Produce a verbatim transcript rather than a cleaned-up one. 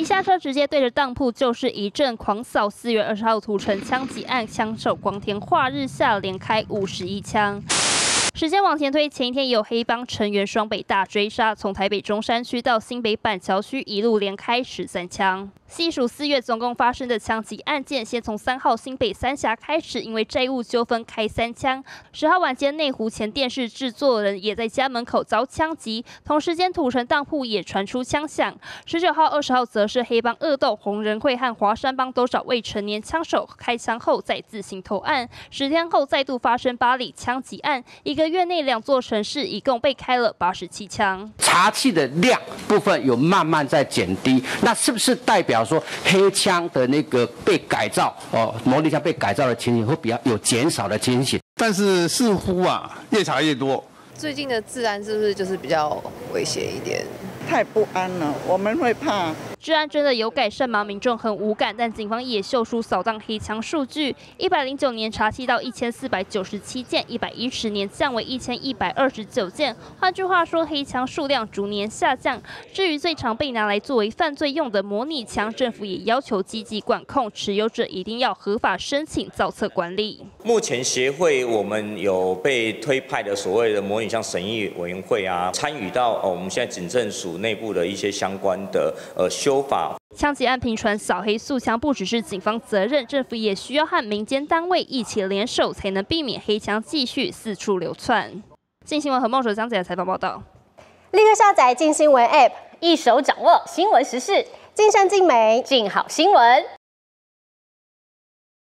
下车直接对着当铺就是一阵狂扫。四月二十号土城枪击案，枪手光天化日下连开五十一枪。 时间往前推，前一天也有黑帮成员双北大追杀，从台北中山区到新北板桥区，一路连开十三枪。细数四月总共发生的枪击案件，先从三号新北三峡开始，因为债务纠纷开三枪。十号晚间内湖前电视制作人也在家门口遭枪击，同时间土城当铺也传出枪响。十九号、二十号则是黑帮恶斗红人会和华山帮都找未成年枪手开枪后再自行投案。十天后再度发生八里枪击案，一个 月内两座城市一共被开了八十七枪， 查缉的量部分有慢慢在减低，那是不是代表说黑枪的那个被改造哦，模拟枪被改造的情形会比较有减少的情形？ 但是似乎啊，越查越多。 最近的治安是不是就是比较危险一点？ 太不安了，我们会怕。 治安真的有改善吗？民众很无感，但警方也秀出扫荡黑枪数据：一百零九年查缉到一千四百九十七件，一百一十年降为一千一百二十九件。换句话说，黑枪数量逐年下降。至于最常被拿来作为犯罪用的模拟枪，政府也要求积极管控，持有者一定要合法申请造册管理。 目前协会我们有被推派的所谓的模拟枪审议委员会啊，参与到哦我们现在警政署内部的一些相关的呃修。 枪击案频传扫黑诉枪，不只是警方责任，政府也需要和民间单位一起联手，才能避免黑枪继续四处流窜。镜新闻和孟哲江仔的采访报道。 立刻下载镜新闻 App， 一手掌握新闻时事，尽善尽美，尽好新闻。